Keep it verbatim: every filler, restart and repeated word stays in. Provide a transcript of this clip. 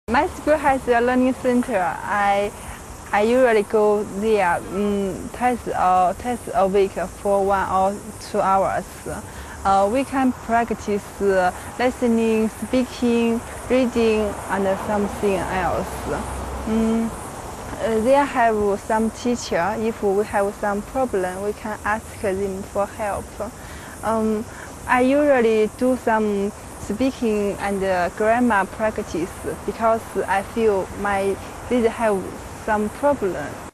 My school has a learning center. I I usually go there um, twice or twice a week for one or two hours. Uh, we can practice uh, listening, speaking, reading, and something else. Um, uh, they have some teacher. If we have some problem, we can ask them for help. Um, I usually do some speaking and uh, grammar practice because I feel my did have some problem.